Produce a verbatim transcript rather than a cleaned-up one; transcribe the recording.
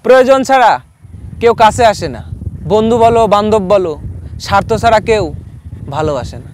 প্রয়োজন ছাড়া কেউ কাছে আসে না, বন্ধু বলো বান্ধব বলো, স্বার্থ ছাড়া কেউ ভালোবাসে না।